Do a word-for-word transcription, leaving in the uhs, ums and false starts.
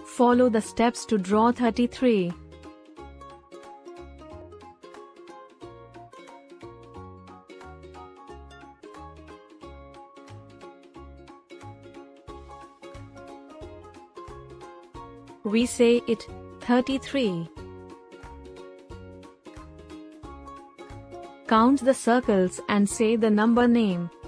Follow the steps to draw thirty-three. We say it, thirty-three. Count the circles and say the number name.